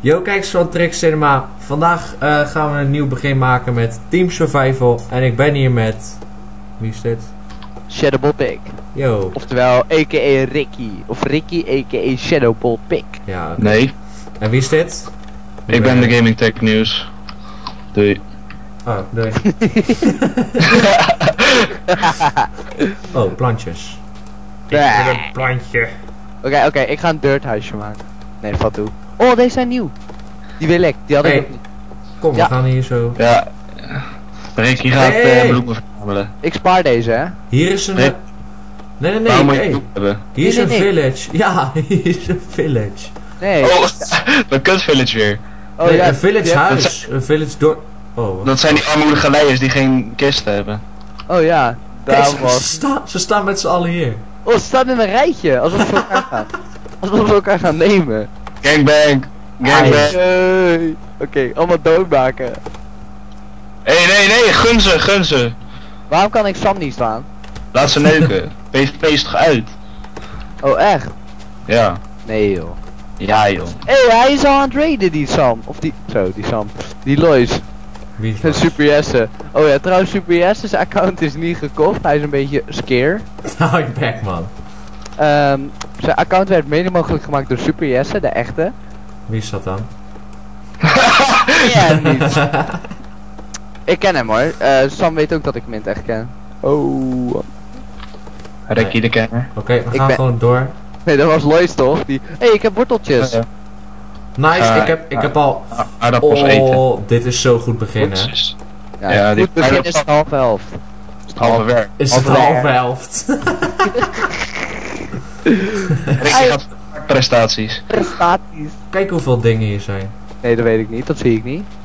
Yo, kijkers van Trick Cinema. Vandaag gaan we een nieuw begin maken met Team Survival. En ik ben hier met... Wie is dit? Shadowball Pig. Yo. Oftewel, a.k.a. Ricky. Of Ricky, a.k.a. Shadowball Pig. Ja, okay. Nee. En wie is dit? Ik ben de Gaming Tech News. Doei. Oh, doei. Oh, plantjes. Ik wil een plantje. Oké, ik ga een dirthuisje maken. Nee, valt toe. Oh, deze zijn nieuw. Die wil ik, die had ik ook niet. Kom, Ja. we gaan hier zo. Ja. Ricky gaat Hey. bloemen verzamelen. Ik spaar deze, hè. Hier is een... Nee. Nee. Waarom moet je Hey. bloemen hebben? Hier is Nee, een nee. village. Ja, hier is een village. Nee. Oh, de Kut Village weer. Oh, Nee, ja, een village ja. huis. Een village door... Oh, wat? Dat zijn die armoedige leiers die geen kisten hebben. Oh ja, Kijk, daar ze, was. ze staan met z'n allen hier. Oh, ze staan in een rijtje. Alsof we elkaar gaan. Alsof we elkaar gaan nemen. Gangbang. Gangbang. Hey. Oké, allemaal doodmaken. Nee, gun ze. Waarom kan ik Sam niet staan? Laat ze neuken. PvP is toch uit? Oh, echt? Ja. Nee, joh. Ja joh. Hé, hij is al aan het raiden, die Sam. Of die... Zo, die Sam. Die Lois. Wie is dat? Super Jesse. Oh ja, trouwens, Super Jesse's account is niet gekocht. Hij is een beetje scare. Hou je bek, man. Zijn account werd mede mogelijk gemaakt door Super Jesse, de echte. Wie is dat dan? Ja, niet. Ik ken hem hoor. Sam weet ook dat ik hem in het echt ken. Oh. Ricky de kenner. Oké, we Ik gaan ben- gewoon door. Nee, dat was Lois toch? Die... Hé, ik heb worteltjes. Nice, ik heb al... Aardappels eten. Oh, dit is zo goed beginnen. Oeps. Ja, Ja, die goed begin is half elf. Halve werk. Is het Halve halve werk. helft? Ricky gaat prestaties. Prestaties. Kijk hoeveel dingen hier zijn. Nee, dat weet ik niet. Dat zie ik niet.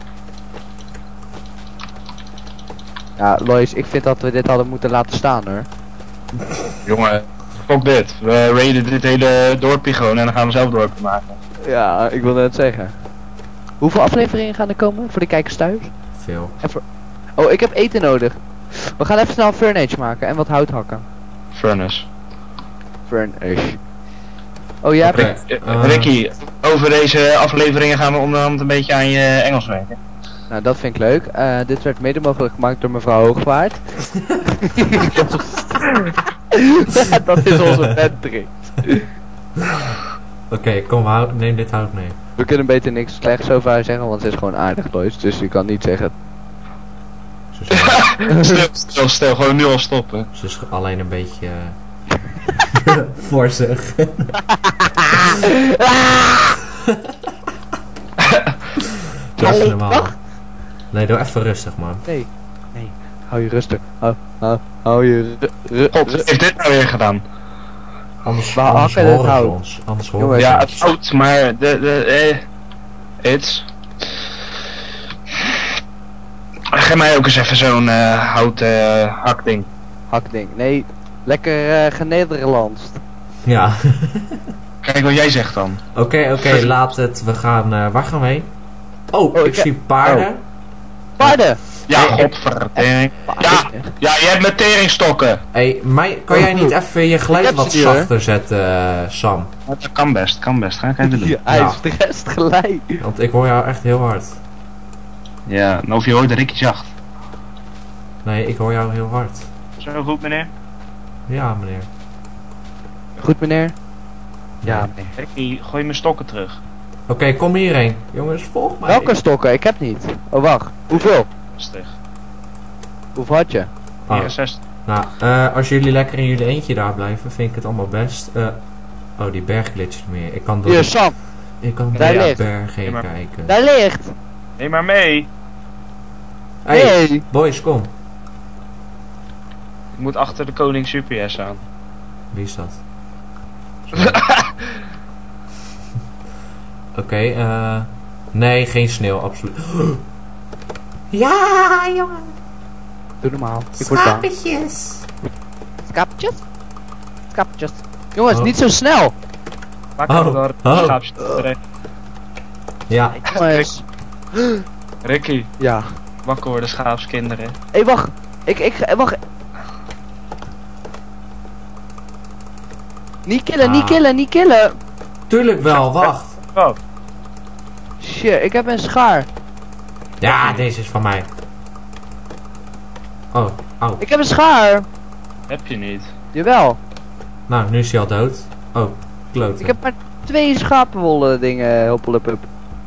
Ja, Lois, ik vind dat we dit hadden moeten laten staan hoor. Jongen, fuck dit. We raiden dit hele dorpje gewoon en dan gaan we zelf dorpje maken. Ja, ik wilde het zeggen. Hoeveel afleveringen gaan er komen voor de kijkers thuis? Veel. Oh, ik heb eten nodig. We gaan even snel een furnace maken en wat hout hakken. Furnace. Furnace. Oh, jij Oké. hebt... Ricky, over deze afleveringen gaan we onderhand een beetje aan je Engels werken. Nou, dat vind ik leuk. Dit werd mede mogelijk gemaakt door mevrouw Hoogwaard. Dat is onze bedtrick. Oké, kom, neem dit hout mee. We kunnen beter niks slechts over haar zeggen, want ze is gewoon aardig, Lois. Dus je kan niet zeggen... Ze is, Stil, gewoon nu al stoppen. ze is alleen een beetje... voorzig. Doe even normaal. Nee, doe even rustig, man. Nee. Hou je rustig. Hou je God, wat heeft dit nou weer gedaan? Anders Waar horen hakken het ze hout? ons. Anders horen Jongens, ze Ja, ons. het oud, maar it's... Geef mij ook eens even zo'n hout hakding. Hakding. Nee, lekker genederlands. Ja. Kijk wat jij zegt dan. Oké, laat het. We gaan... waar gaan we heen? Oh, Oh, ik zie paarden. Paarden! Ja, Hey, godverdomme. Paarden. Ja, je hebt met teringstokken. Hey, kan jij niet even je geluid Ik heb wat ze hier, zachter zetten, Sam? Dat kan best. Ga ik even doen. Ja, hij Ja. strest gelijk. Want ik hoor jou echt heel hard. Ja, en of je hoort Ricky zacht. Nee, ik hoor jou heel hard. Zo goed, meneer. Ja, meneer. Goed meneer? Ja, Nee. meneer. Ricky, gooi mijn stokken terug. Oké, kom hierheen. Jongens, volg mij. Welke stokken? Ik heb niet. Oh, wacht. Hoeveel? Rustig. Hoeveel had je? Oh, 64. nou, als jullie lekker in jullie eentje daar blijven, vind ik het allemaal best. Oh, die berg glitcht meer. Ik kan door Hier, de, Sam. ik kan door daar de ligt. berg heen Ja, maar- kijken. Daar ligt. Neem maar mee. Hey, Nee. boys, kom. Ik moet achter de koning Super S aan. Wie is dat? Sorry. Oké, nee, geen sneeuw, absoluut. Ja, jongen. Doe normaal. Ik word bang. Schaapjes? Schaapjes. Jongens, Oh. niet zo snel. Wakker Oh, door oh. schaapjes terecht. Ja, Jongens. Ricky, Ja. wakker worden schaapskinderen. Hé, wacht. Wacht. Niet killen, niet Ah. killen, niet killen. tuurlijk wel, wacht. Oh, shit, ik heb een schaar. Ja, deze is van mij. Oh, au. Ik heb een schaar. Heb je niet. Jawel. Nou, nu is hij al dood. Oh, klote. Ik heb maar 2 schapenwolle dingen, hoppelepup.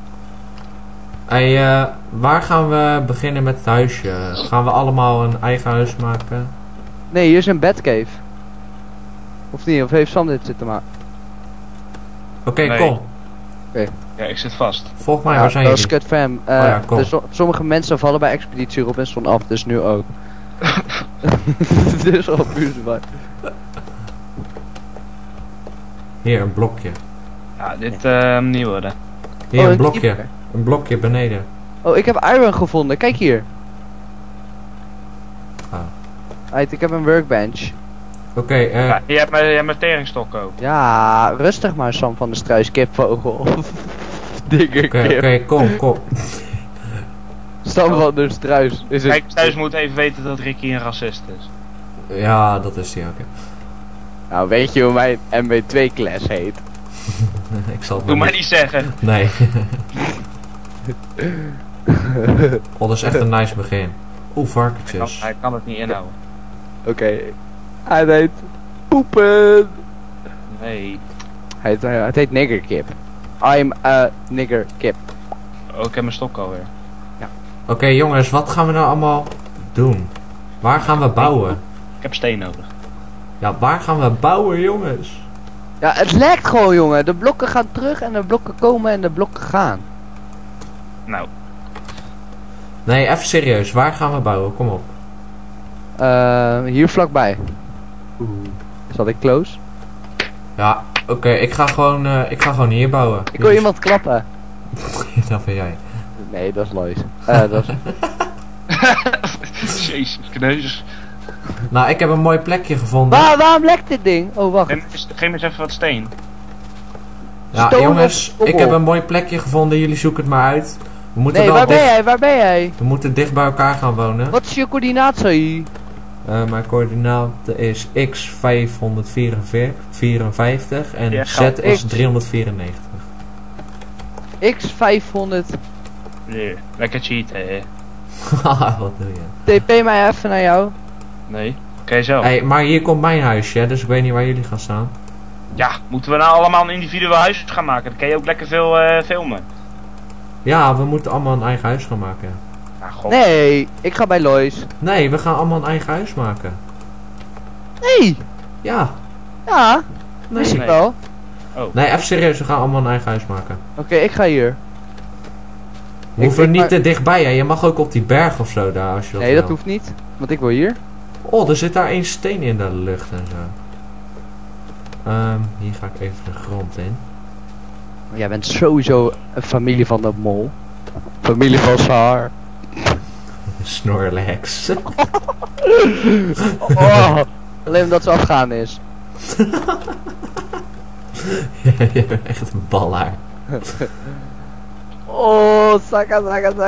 Hey, waar gaan we beginnen met het huisje? Gaan we allemaal een eigen huis maken? Nee, hier is een Batcave. Of niet, of heeft Sam dit zitten maken? Oké, Nee. kom. Ja, ik zit vast. Volg mij, Ja, waar zijn dat is jullie? kut fam. ja, kom. Dus sommige mensen vallen bij Expeditie Robinson af, dus nu ook. Dit is al puur zwaar. Hier, een blokje. Ja, dit niet worden. Hier, Oh, een een blokje. keeper. Een blokje beneden. Oh, ik heb iron gevonden. Kijk hier. Ah. Right, ik heb een workbench. Oké, Ja, je hebt mijn teringstok ook. Ja, rustig maar Sam van de Struis, kipvogel. Dikke oké, kip. kom. Sam van de Struis. Is het... Kijk, thuis moet even weten dat Ricky een racist is. Ja, dat is die ook. Nou, weet je hoe mijn MW2 class heet? Ik zal het Doe maar maar niet zeggen. Nee. Oh, dat is echt een nice begin. Oeh, varkentjes. Hij kan het niet inhouden. Oké. Hij heet poepen. Nee. Het heet niggerkip. I'm a niggerkip. Oh, ik heb mijn stok alweer. Oké, jongens, wat gaan we nou allemaal doen? Waar gaan we bouwen? Ik heb steen nodig. Ja, waar gaan we bouwen, jongens? Ja, het lijkt gewoon, jongen. De blokken gaan terug en de blokken komen en de blokken gaan. Nou, Nee, even serieus, waar gaan we bouwen? Kom op. Hier vlakbij. Zat ik close? Ja, oké, ik ga gewoon hier bouwen. Ik wil iemand klappen. Dat ben jij. Nee, dat is Lois. Dat is... jezus, kneus. Nou, ik heb een mooi plekje gevonden. Waarom lekt dit ding? Oh, wacht. Geef me eens even wat steen. Ja, Stone jongens, of kobbel? ik heb een mooi plekje gevonden. Jullie zoeken het maar uit. We moeten Nee, wel waar ben dicht, jij? Waar ben jij? we moeten dicht bij elkaar gaan wonen. Wat is je coördinatie? Mijn coördinaten is x 554 en Ja, z goud. is X. 394. X 500. Nee, lekker cheaten, hè. Haha, wat doe je? TP mij even naar jou. Nee. Oké, zo. Hey, maar hier komt mijn huisje, dus ik weet niet waar jullie gaan staan. Ja, moeten we nou allemaal een individueel huis gaan maken? Dan kan je ook lekker veel filmen. Ja, we moeten allemaal een eigen huis gaan maken. Ja, god. Nee, ik ga bij Lois. Nee, we gaan allemaal een eigen huis maken. Nee. Ja, Ja, nee. wist ik Nee. wel. Nee, even serieus, we gaan allemaal een eigen huis maken. Oké, ik ga hier. We hoeven ik niet maar- te dichtbij, hè. Je mag ook op die berg of zo daar, als je dat Nee, wil. dat hoeft niet. Want ik wil hier. Oh, er zit daar één steen in de lucht en zo. Hier ga ik even de grond in. Jij bent sowieso een familie van de mol. Familie van Saar. Snorlax. Oh, alleen omdat ze afgaan is. Je bent echt een ballaar. Oh, saka.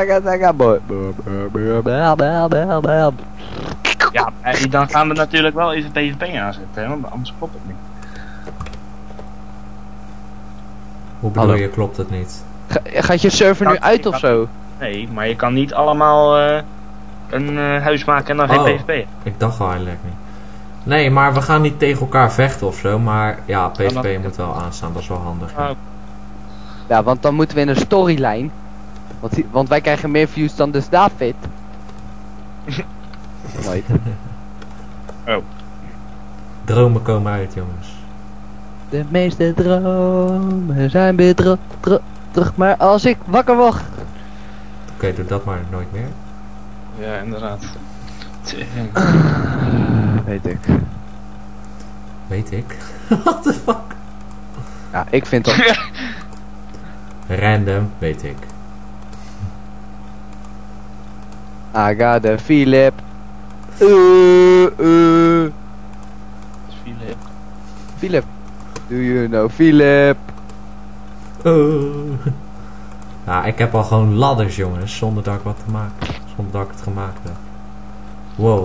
Ja, dan gaan we natuurlijk wel even PvP aanzetten, hè, want anders klopt het niet. Hoe bedoel Hallo. je, klopt het niet? Gaat je server nu uit of zo? Nee, maar je kan niet allemaal een huis maken en dan geen Oh. PvP. Ik dacht al eigenlijk niet. Nee, maar we gaan niet tegen elkaar vechten of zo, maar ja, PvP moet wel aanstaan, dat is wel handig. Ja. Oh. Ja, want dan moeten we in een storyline. Want wij krijgen meer views dan dus David. Nooit. Dromen komen uit, jongens. De meeste dromen zijn weer terug. Maar als ik wakker word. Oké, doe dat maar nooit meer. Ja, inderdaad. Weet ik. Weet ik. What the fuck? Ja, ik vind dat. Random, weet ik. I got a Philip. Philip. Do you know Philip? Ja, ik heb al gewoon ladders, jongens, zonder dat ik wat te maken. Zonder dat ik het gemaakt heb. Wow.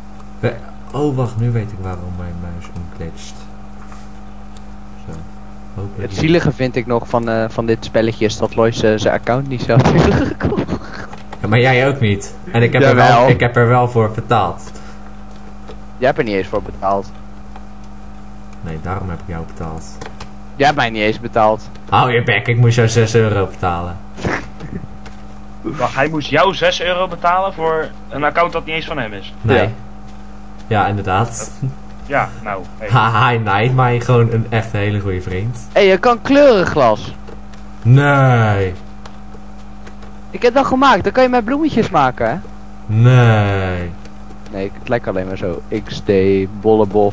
Oh, wacht, nu weet ik waarom mijn muis omklitst. Zo. Hopelijk Het zielige vind ik nog van dit spelletje is dat Lois zijn account niet zelf heeft gekocht. Ja, maar jij ook niet. En ik Jawel. heb er wel voor betaald. Jij hebt er niet eens voor betaald. Nee, daarom heb ik jou betaald. Jij hebt mij niet eens betaald. Hou je bek, ik moest jou 6 euro betalen. Wacht, hij moest jou 6 euro betalen voor een account dat niet eens van hem is. Nee. Ja. Ja, inderdaad. Ja, nou. Hey. Haha, hij naait mij gewoon een echt hele goede vriend. Hé, je kan kleurenglas. Nee. Ik heb dat gemaakt, dan kan je met bloemetjes maken, hè? Nee. Nee, het lijkt alleen maar zo. XD, bollebof.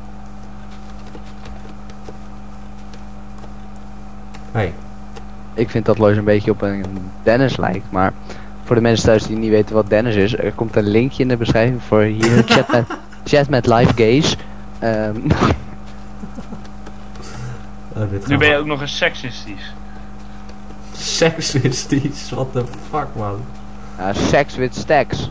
Hey. Ik vind dat Lois een beetje op een Dennis lijkt, maar voor de mensen thuis die niet weten wat Dennis is, er komt een linkje in de beschrijving voor hier chat met live gays. Oh, dit Nu ben je ook nog eens seksistisch. seksistisch, what the fuck man. Sex with stacks.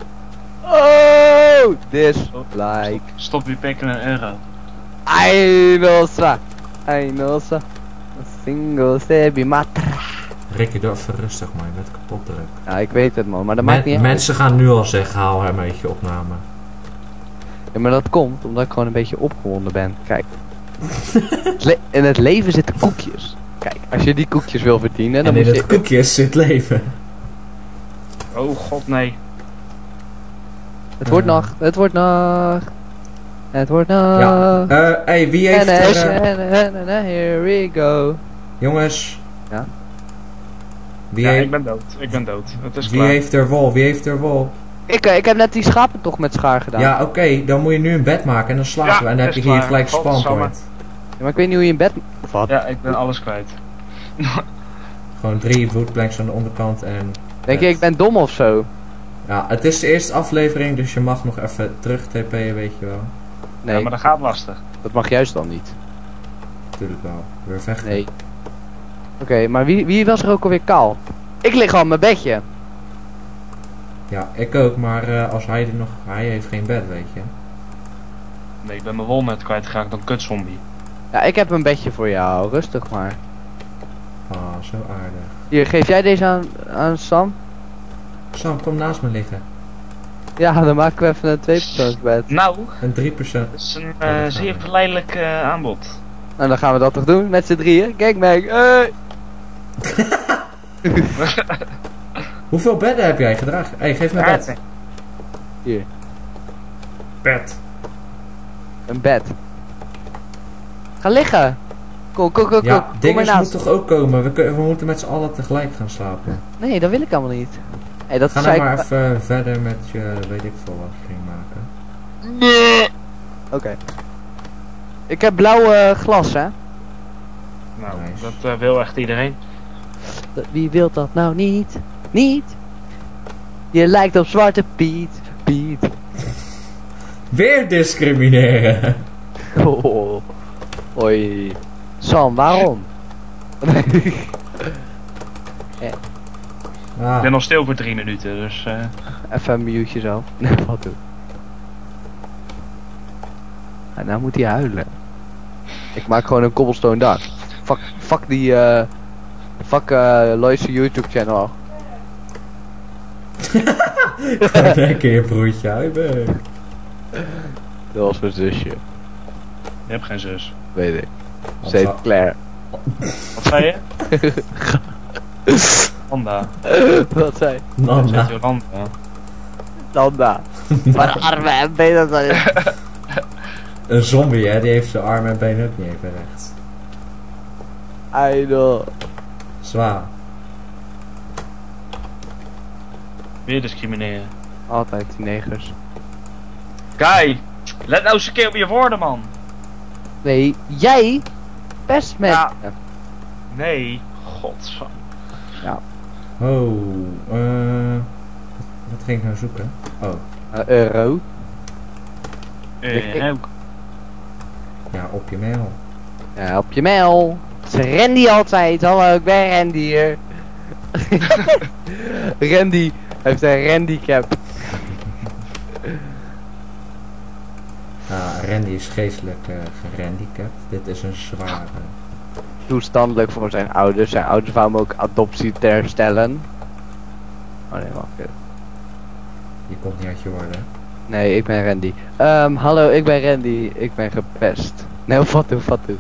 Oh, this like Stop die pik in een euro. Ainosa. Ainosa. A single stebi matra. Ricky, doe even rustig man, je bent kapot druk. Ja, ik weet het man, maar dat maakt niet uit. Mensen gaan nu al zeggen, haal hem uit je opname. Ja, maar dat komt omdat ik gewoon een beetje opgewonden ben. Kijk. In het leven zitten koekjes. Kijk, als je die koekjes wil verdienen, dan En in moet het je... koekjes zit leven. Oh god, nee. Het wordt nacht, het wordt nacht. Het wordt nacht. Ja, hey, wie heeft Here we go. jongens. Ja? Wie, Ja, heeft, ik ben dood. Ik ben dood. Het is wie klaar. heeft er wol? Wie heeft er wol? Ik heb net die schapen toch met schaar gedaan. Ja, oké, dan moet je nu een bed maken en dan slapen Ja, we. En dan heb is je hier klaar. gelijk Godsamme. spawnpoint. Ja, maar ik weet niet hoe je in bed... Of wat? Ja, ik ben alles kwijt. Gewoon 3 woodplanks aan de onderkant en... Denk je, ik ben dom of zo? Ja, het is de eerste aflevering, dus je mag nog even terug TP'en, weet je wel. Nee, Ja, maar dat gaat lastig. dat mag juist dan niet. Natuurlijk wel. Weer vechten. Nee. Oké, maar wie was er ook alweer kaal? Ik lig al op mijn bedje. Ja, ik ook, maar als hij er nog... Hij heeft geen bed, weet je. Nee, ik ben mijn wol net kwijtgeraakt door een kutzombie. Ja, ik heb een bedje voor jou. Rustig maar. Ah, zo aardig. Hier, geef jij deze aan Sam? Sam, kom naast me liggen. Ja, dan maken we even een 2-persoonsbed. Nou, Een 3%. dat is een dat zeer gaan we. verleidelijk aanbod. En dan gaan we dat toch doen? Met z'n drieën? Kijk, Meg. Hey. Hoeveel bedden heb jij gedragen? Hey, geef me bed. Hier, Bed. een bed. Ga liggen. Kom Ja, maar dinges moet naast. toch ook komen? We moeten met z'n allen tegelijk gaan slapen. Nee, dat wil ik allemaal niet. Hey, dat Ga zei nou ik... maar even verder met je, weet ik veel wat je ging maken. Oké. Ik heb blauw glas, hè? Nou, Nice. dat wil echt iedereen. Wie wil dat nou niet? Niet? Je lijkt op Zwarte Piet. Piet. Weer discrimineren! Oh. Hoi. Sam, waarom? Ah, Ik ben nog stil voor 3 minuten, dus... Even een mute jezelf. Nee, wat doen? En nou moet hij huilen. Ik maak gewoon een cobblestone dak. Fuck die Lois YouTube channel. gewoon lekker je broertje uitbrengen. Dat was mijn zusje. Je hebt geen zus. Weet ik. Wat Ze heet zou- Claire. Wat zei je? Wanda. Wat zei? Ze Nanda. heet Jolanda. Nanda. Maar armen en benen zijn... Een zombie, hè, die heeft zijn armen en benen ook niet even rechts. I know. Zwaar. Weer discrimineren. Altijd die negers. Kai, let nou eens een keer op je woorden, man. Nee, jij best met... Ja. Nee, godver. Oh, wat ging ik nou zoeken? Oh, Euro. Ook. ja, op je mail. Ja, op je mail. Het is Randy altijd. Hallo, ik ben Randy hier. Randy heeft een handicap. Ja, Randy is geestelijk gehandicapt. Dit is een zware. toestandelijk voor zijn ouders. Zijn ouders wou hem ook adoptie ter stellen. Oh nee, wacht even. Je komt niet uit je woorden. Nee, ik ben Randy. Hallo, ik ben Randy. Ik ben gepest. Nee, Fatu.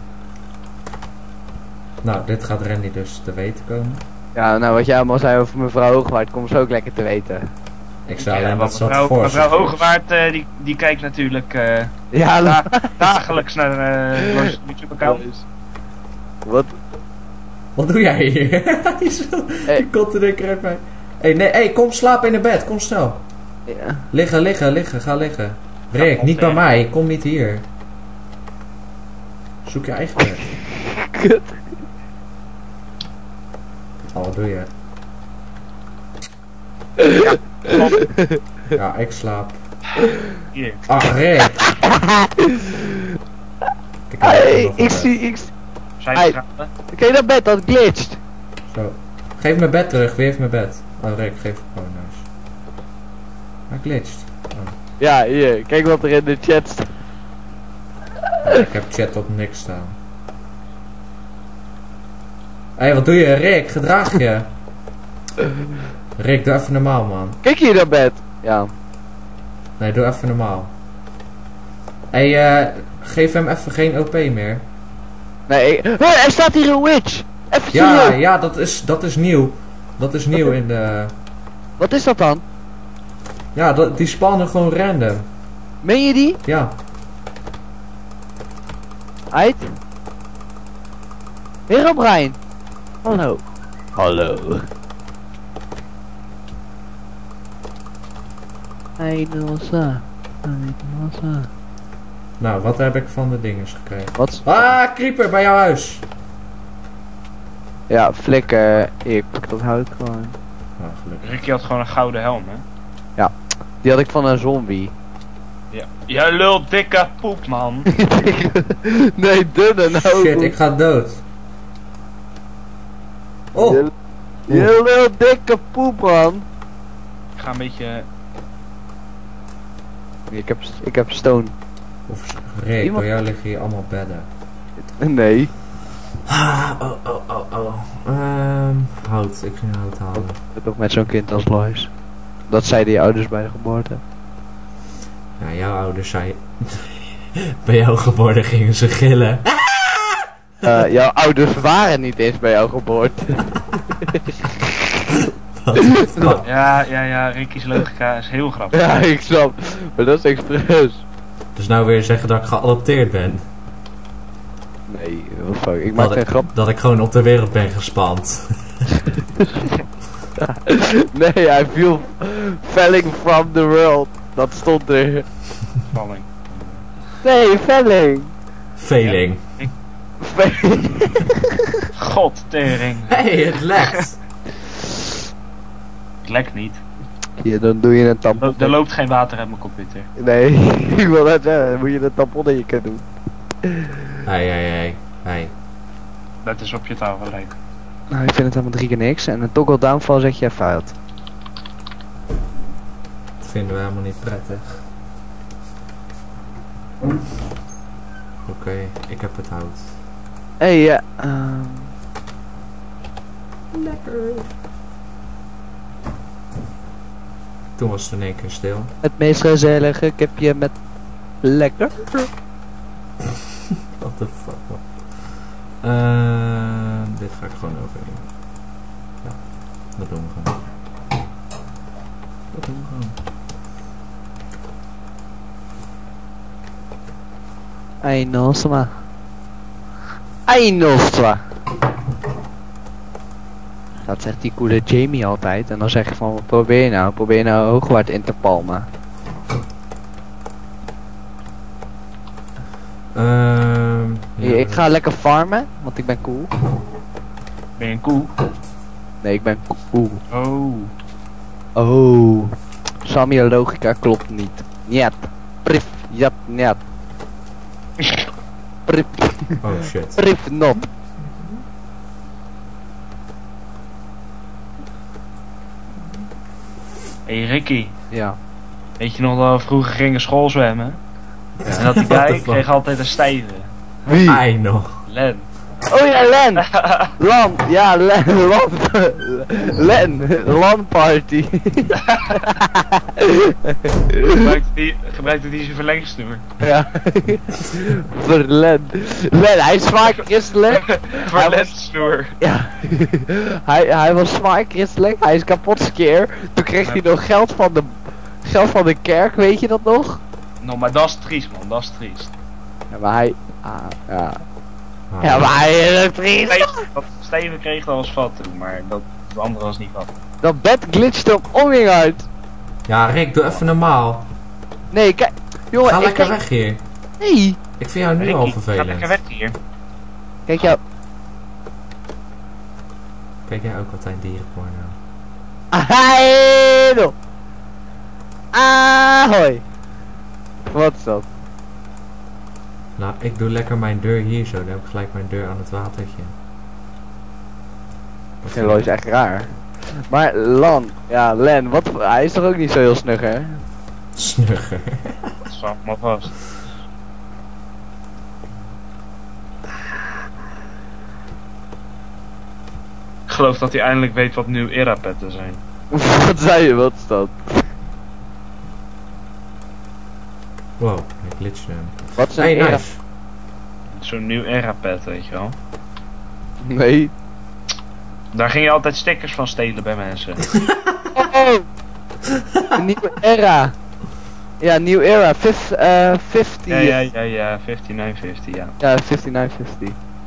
Nou, dit gaat Randy dus te weten komen. Ja, nou wat jij allemaal zei over mevrouw Hoogwaard, komt ze ook lekker te weten. Ik zou alleen wat zat mevrouw, voor mevrouw zich is. Hogewaard, die kijkt natuurlijk Ja, dagelijks naar Lois YouTube-account. Wat? Wat doe jij hier? Die komt er een keer uit mij. Nee, kom slapen in het bed. Kom snel. Ja. Liggen. Ga liggen. Rick, niet bij mij. Kom niet hier. Zoek je eigen bed. Kut. Oh, wat doe je? Ja, ik slaap. Hier. Ah, Rick. Kijk, Hey, nog een ik bed. zie. Zijn Ai. graden. Kijk dat bed, dat glitcht. Zo. Geef mijn bed terug. Wie heeft mijn bed? Oh, Rick, geef. Oh, nice. Hij glitcht. Oh. Ja, hier. Kijk wat er in de chat staat. Ja, ik heb chat op niks staan. Hé, wat doe je? Rick, gedraag je. Rick, doe even normaal, man. Kijk hier dat bed. Ja. Nee, doe even normaal. Geef hem even geen OP meer. Nee, er staat hier een witch. Even Ja, serieus. ja, dat is nieuw. Dat is nieuw in de... Wat is dat dan? Ja, die spannen gewoon random. Meen je die? Ja. Uit? Herobrine. Hallo. Hallo. Einosa. Nou, wat heb ik van de dinges gekregen? Wat? Ah, creeper bij jouw huis. Ja, flikker. Dat hou ik gewoon. Ah, gelukkig. Ricky had gewoon een gouden helm, hè? Die had ik van een zombie. Ja. Jij lult dikke poep, man. Nee, dunne nou. Shit, ik ga dood. Oh, Je lul dikke poep, man. Ik ga een beetje... Ik heb stone. of Rick, Iemand- bij jou liggen hier allemaal bedden. Nee. Ah, oh. Hout, ik ging hout halen. Toch met zo'n kind als Lois. Dat zeiden je ouders bij de geboorte. Ja, jouw ouders zei... bij jouw geboorte gingen ze gillen. Jouw ouders waren niet eens bij jouw geboorte. Wat? Ja, Ricky's logica is heel grappig. Ja, ik snap. Maar dat is expres. Dus nou weer zeggen dat ik geadopteerd ben. Nee, what the fuck. Ik maak geen grap. Dat ik gewoon op de wereld ben gespand. Nee, I feel falling from the world. Dat stond er. Spanning. Nee, falling. Veling. God, tering. Hey, het lekt. Het lekt niet. Ja, dan doe je een tampon. Er loopt geen water uit mijn computer. Nee, ik wil net zeggen, dan moet je een tampon in je kunnen doen. Hey. Dat is op je tafel lijkt. Nou, ik vind het helemaal 3 keer niks. En een toggle downfall zet je even uit. Dat vinden we helemaal niet prettig. Oké, ik heb het hout. Hey, ja. Lekker. Toen was het in één keer stil. Het meest gezellige kipje met lekker. What the fuck, man. Dit ga ik gewoon overnemen. Ja, dat doen we gewoon. Eindelsma. Eindelsma. Dat zegt die coole Jamie altijd. En dan zeg je van, wat probeer je nou? Probeer je nou Hoogwaard in te palmen? Ja, Ik ga lekker farmen, want ik ben cool. Ben je een koe? Nee, ik ben cool. Oh. Oh. Sammy, je logica klopt niet. Niet. Prif, jat, niet. Prif, Oh shit. prif, not. Hey Ricky, Ja. weet je nog dat we vroeger gingen schoolzwemmen? En dat die What the guy fuck? kreeg altijd een stijve. Wie? Ai nog. Len. Oh ja, Len! Lan, ja, Len, Lan. Len, Lan party. Gebruikt hij zijn verlengsnoer. Ja. Voor Len. Len, hij is zwaar christelijk. Verlenssnoer. Ja. hij was zwaar christelijk, hij is kapot skeer. Toen kreeg hij nog geld van de kerk, weet je dat nog? Nou, maar dat is triest, man, dat is triest. Ja, maar hij... ja. Ah. Ja, maar hij is triest. Steven kreeg dat als vat toen, maar dat de andere was niet wat. Dat bed glitchte op oming uit. Ja, Rick, doe even normaal. Nee, kijk. Jongen, Ga lekker kijk... weg hier. Nee. Ik vind jou nu al Ricky, ga vervelend. lekker weg hier. Kijk jou. Kijk jij ook altijd dierenporno? Ahai! Ahoy! Wat is dat? Nou, ik doe lekker mijn deur hier zo. Dan heb ik gelijk mijn deur aan het watertje. Ja, is echt raar. Maar Lan, ja, Len, wat, hij is toch ook niet zo heel snug, hè? Snugger. Dat staat maar vast. Ik geloof dat hij eindelijk weet wat New Era petten zijn. Wat zei je, wat is dat? Wow, ik glitchte hem. Wat is een Hey, era? nice. Zo'n New Era pet, weet je wel. Nee. Daar ging je altijd stickers van stelen bij mensen. Oh! Een nieuwe era. Ja, nieuw era. 50. Ja, 5950, ja. Ja, 5950.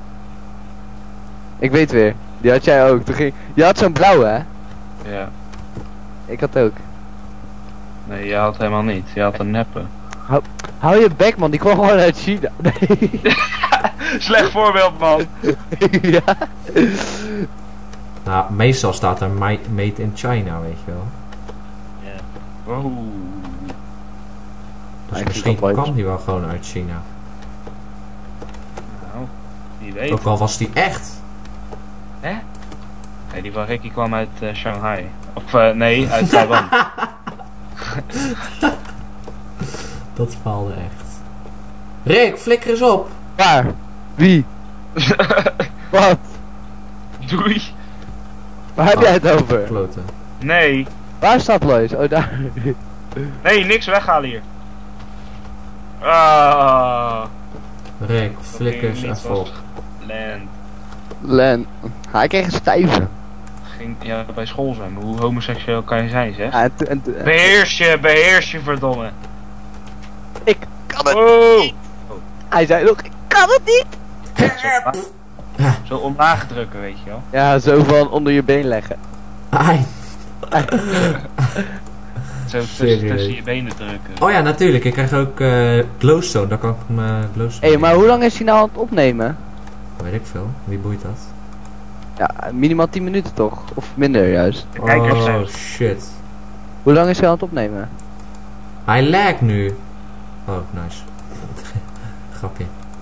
Ik weet weer. Die had jij ook. Je had zo'n blauwe, hè? Ja. Ik had ook. Nee, je had helemaal niet. Je had een neppe. Hou je bek, man. Die kwam gewoon uit China. Nee. Slecht voorbeeld, man. Ja. Nou, meestal staat er made in China, weet je wel. Ja. Wow. Dus Hij misschien is wel kwam die wel gewoon uit China. Nou, wie weet. Ook al was die echt. Nee, die van Ricky kwam uit Shanghai. Of nee, uit Taiwan. Dat faalde echt. Rick, flikker eens op. Waar? Wie? Wat? Doei. Waar heb jij het over? Kloten. Nee. Waar staat Lois? Oh, daar. Nee, niks weghalen hier. Ah. Rick, flikker eens Ging niet even op. vast. Land. Len. Hij kreeg een stijve. Ging ja, bij school zwemmen. Hoe homoseksueel kan je zijn, zeg? Ja, Beheers je, verdomme. Ik kan het Oh. niet. Hij zei nog, ik kan het niet. Zo omlaag drukken, weet je wel. Ja, zo van onder je been leggen. Ai. Zo Serieus. tussen je benen drukken. Oh ja, natuurlijk. Ik krijg ook glowstone. Dan kan ik mijn glowstone. Hé, maar hoe lang is hij nou aan het opnemen? Weet ik veel. Wie boeit dat? Ja, minimaal 10 minuten toch? Of minder juist. De kijkers Oh zijn... shit. Hoe lang is hij aan het opnemen? Hij lagt nu. Oh, nice. Grapje.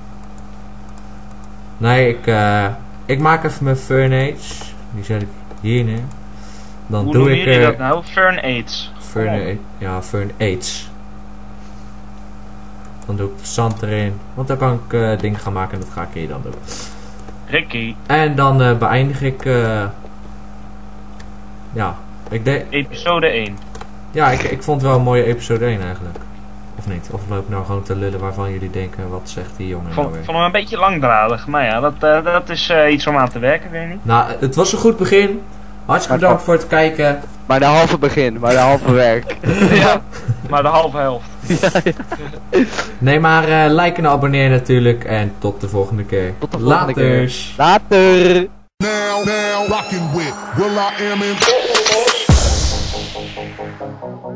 Nee, ik maak even mijn Furnace. Die zet ik hier neer. Dan Hoe doe noem ik jullie dat nou? Fern AIDS. Furnace. Dan doe ik de zand erin. Want dan kan ik dingen gaan maken en dat ga ik hier dan doen. Ricky, En dan beëindig ik... ja, episode 1. ja, ik vond het wel een mooie episode 1 eigenlijk. Of niet? Of loop ik nou gewoon te lullen waarvan jullie denken, wat zegt die jongen nou Vond weer? hem een beetje langdradig, maar ja, dat is iets om aan te werken, weet je niet? Nou, het was een goed begin. Hartstikke bedankt voor het kijken. Maar de halve begin, maar de halve werk. Ja, maar de halve helft. Nee, maar like en abonneer natuurlijk. En tot de volgende keer. Tot de volgende Laters. keer. Later! Now, rocking with Will I Am in.